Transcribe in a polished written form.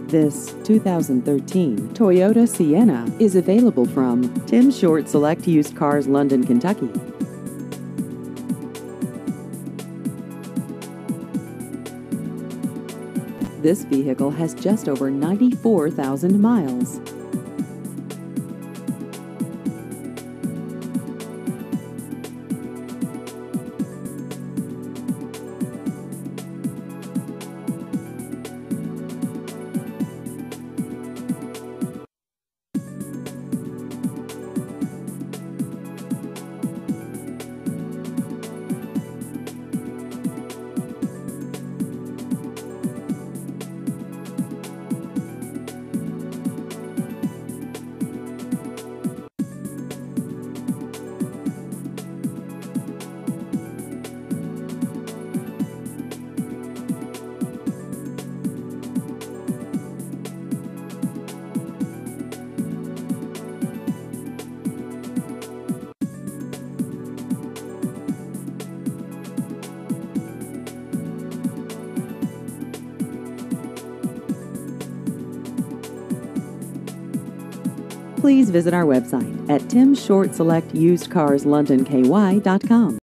This 2013 Toyota Sienna is available from Tim Short Select Used Cars, London, Kentucky. This vehicle has just over 94,000 miles. Please visit our website at timshortselectusedcarslondonky.com.